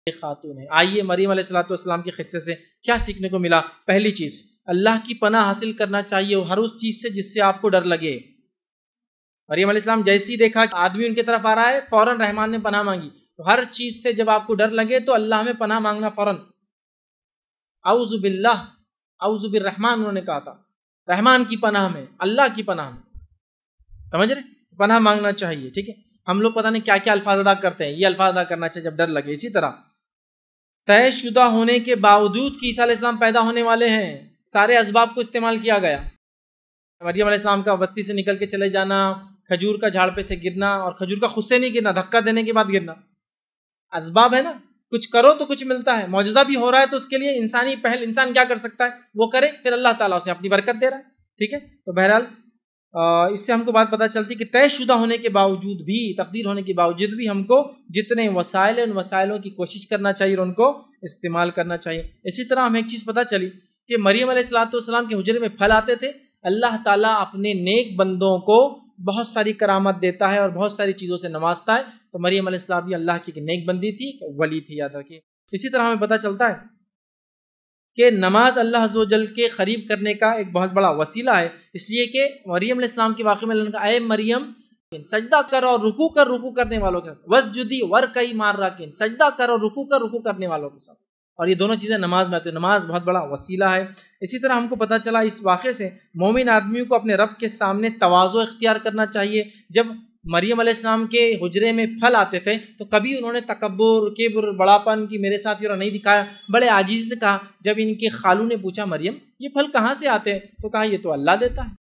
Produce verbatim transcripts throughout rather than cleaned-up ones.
خاتون ہے۔ آئیے مریم علیہ السلام کے قصے سے کیا سیکھنے کو ملا؟ پہلی چیز، اللہ کی پناہ حاصل کرنا چاہیے ہر اس چیز سے جس سے آپ کو ڈر لگے۔ مریم علیہ السلام جیسے ہی دیکھا کہ آدمی ان کی طرف آ رہا ہے، فوراً رحمان نے پناہ مانگی۔ تو ہر چیز سے جب آپ کو ڈر لگے تو اللہ میں پناہ مانگنا فوراً۔ اعوذ باللہ، اعوذ بالرحمن انہوں نے کہا تھا، رحمان کی پناہ میں، اللہ کی پناہ میں، سمجھ رہے؟ پناہ مانگنا چاہیے، ٹھیک ہے۔ ہم لوگ پتہ نہیں کیا کیا الفاظ ادا کرتے ہیں، یہ الفاظ ادا کرنا چاہیے جب ڈر لگے۔ اسی طرح طے شدہ ہونے کے باوجود کہ عیسیٰ علیہ السلام پیدا ہونے والے ہیں، سارے اسباب کو استعمال کیا گیا۔ مریم علیہ السلام کا بستی سے نکل کے چلے جانا، کھجور کا جھاڑ پہ سے گرنا، اور کھجور کا خود سے نہیں گرنا، دھکا دینے کے بعد گرنا، اسباب ہے نا، کچھ کرو تو کچھ ملتا ہے۔ معجزہ بھی ہو رہا ہے تو اس کے لیے انسانی پہل، انسان کیا کر سکتا ہے وہ کرے، پھر اللہ تعالیٰ اسے اپنی برکت دے رہا ہے، ٹھیک ہے۔ تو بہرحال اس سے ہم کو بات پتہ چلتی کہ طے شدہ ہونے کے باوجود بھی، تقدیر ہونے کے باوجود بھی ہم کو جتنے وسائل ہیں ان وسائلوں کی کوشش کرنا چاہیے اور ان کو استعمال کرنا چاہیے۔ اسی طرح ہمیں ایک چیز پتہ چلی کہ مریم علیہ السلام کے حجرے میں پھل آتے تھے۔ اللہ تعالیٰ اپنے نیک بندوں کو بہت ساری کرامت دیتا ہے اور بہت ساری چیزوں سے نوازتا ہے۔ تو مریم علیہ السلام بھی اللہ کی ایک نیک بندی تھی، ولی تھی، یاد رکھیے۔ اسی طرح ہمیں پتہ چلتا ہے کہ نماز اللہ عز و جل کے قریب کرنے کا ایک بہت بڑا وسیلہ ہے، اس لیے کہ مریم علیہ السلام کے واقعے میں اللہ نے کہا، اے مریم سجدہ کر اور رکوع کر رکوع کرنے والوں کے ساتھ، وسجدی ورکعی، سجدہ کر اور رکوع کر رکوع کرنے والوں کے ساتھ، اور یہ دونوں چیزیں نماز میں آتی ہیں۔ نماز بہت بڑا وسیلہ ہے۔ اسی طرح ہم کو پتہ چلا اس واقعے سے مومن آدمیوں کو اپنے رب کے سامنے تواضع اختیار کرنا چاہیے۔ جب مریم علیہ السلام کے حجرے میں پھل آتے تھے تو کبھی انہوں نے تکبر، کبر، بڑاپن کی میرے ساتھ یہ نہیں دکھایا، بڑے عاجزی سے کہا۔ جب ان کے خالو نے پوچھا مریم یہ پھل کہاں سے آتے ہیں، تو کہا یہ تو اللہ دیتا ہے،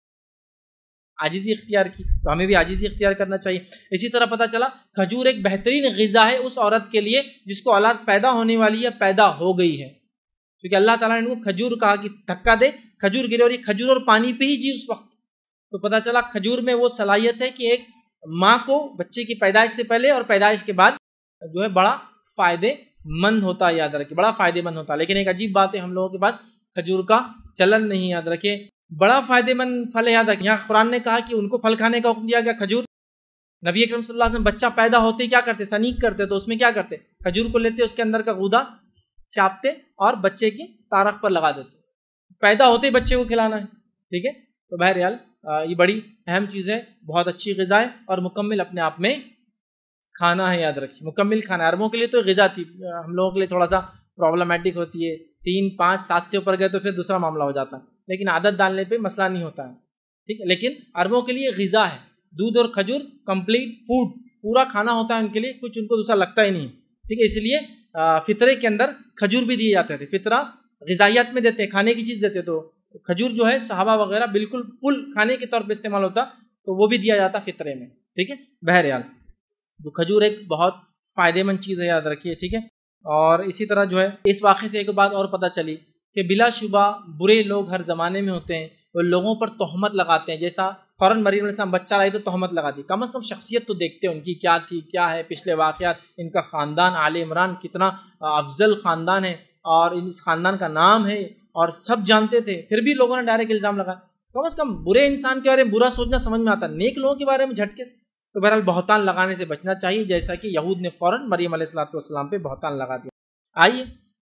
عاجزی اختیار کی۔ تو ہمیں بھی عاجزی اختیار کرنا چاہیے۔ اسی طرح پتہ چلا کھجور ایک بہترین غذا ہے اس عورت کے لیے جس کو اولاد پیدا ہونے والی ہے، پیدا ہو گئی ہے، کیونکہ اللہ تعالیٰ نے ان کو کھجور کہا کہ دھکا دے، کھجور گرے، اور یہ کھجور اور پانی پہ ہی جی اس وقت۔ تو پتہ چلا کھجور میں وہ صلاحیت ہے کہ ایک ماں کو بچے کی پیدائش سے پہلے اور پیدائش کے بعد جو ہے بڑا فائدے مند ہوتا ہے، یاد رکھے، بڑا فائدے مند ہوتا ہے۔ لیکن ایک عجیب بات ہے، ہم لوگوں کے پاس کھجور کا چلن نہیں، یاد رکھے، بڑا فائدے مند پھل ہے، یاد رکھے۔ یہاں قرآن نے کہا کہ ان کو پھل کھانے کا حکم دیا گیا، کھجور۔ نبی اکرم صلی اللہ علیہ وسلم بچہ پیدا ہوتے ہی کیا کرتے، تنیک کرتے، تو اس میں کیا کرتے، کھجور کو لیتے، اس کے اندر کا غدہ چاپتے اور بچے کی تارخ پر لگا دیتے، پیدا ہوتے ہی بچے کو کھلانا ہے، ٹھیک ہے۔ تو بہرحال یہ بڑی اہم چیز ہے، بہت اچھی غذا ہے اور مکمل اپنے آپ میں کھانا ہے، یاد رکھیے، مکمل کھانا ہے۔ عربوں کے لیے تو غذا تھی، ہم لوگوں کے لیے تھوڑا سا پرابلمٹک ہوتی ہے، تین پانچ سات سے اوپر گئے تو پھر دوسرا معاملہ ہو جاتا ہے، لیکن عادت ڈالنے پہ مسئلہ نہیں ہوتا ہے، ٹھیک ہے۔ لیکن عربوں کے لیے غذا ہے، دودھ اور کھجور کمپلیٹ فوڈ، پورا کھانا ہوتا ہے ان کے لیے، کچھ ان کو دوسرا لگتا ہی نہیں، ٹھیک ہے۔ اس لیے فطرے کے اندر کھجور بھی دیے جاتے تھے، فطرہ غذائیت میں دیتے ہیں، کھانے کی چیز دیتے، تو کھجور جو ہے صحابہ وغیرہ بالکل فل کھانے کے طور پہ استعمال ہوتا، تو وہ بھی دیا جاتا فطرے میں، ٹھیک ہے۔ بہرحال تو کھجور ایک بہت فائدے مند چیز ہے، یاد رکھیے، ٹھیک ہے۔ اور اسی طرح جو ہے اس واقعے سے ایک بات اور پتہ چلی کہ بلا شبہ برے لوگ ہر زمانے میں ہوتے ہیں، وہ لوگوں پر تہمت لگاتے ہیں، جیسا فوراً مریم علیہ السلام بچہ لائی تو تہمت لگا دی، کم از کم شخصیت تو دیکھتے ہیں ان کی کیا تھی، کیا ہے، پچھلے واقعات، ان کا خاندان آل عمران کتنا افضل خاندان ہے اور اس خاندان کا نام ہے اور سب جانتے تھے، پھر بھی لوگوں نے ڈائریکٹ الزام لگایا۔ کم از کم برے انسان کے بارے میں برا سوچنا سمجھ میں آتا ہے، نیک لوگوں کے بارے میں جھٹکے سے۔ تو بہرحال بہتان لگانے سے بچنا چاہیے، جیسا کہ یہود نے فوراً مریم علیہ السلام پہ بہتان لگا دیا۔ آئیے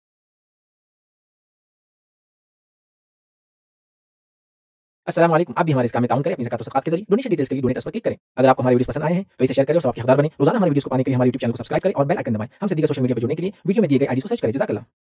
السلام علیکم، آپ بھی ہمارے اس کام میں تعاون کریں اپنی زکوٰۃ و صدقات کے ذریعے۔ ڈونیشن ڈیٹیلز کے لیے ڈونیٹ اس پر کلک کریں۔ اگر آپ کو ہماری ویڈیوز پسند آئے ہیں تو اسے شیئر کریں اور سب کے حقدار بنیں۔ روزانہ ہماری ویڈیوز کو پانے کے لیے ہمارے یوٹیوب چینل کو سبسکرائب کریں اور بیل آئکن دبائیں۔ ہم سے دیگر سوشل میڈیا پر جڑنے کے لیے ویڈیو میں دیے گئے آئی ڈی کو سرچ کریں۔ جزاک اللہ۔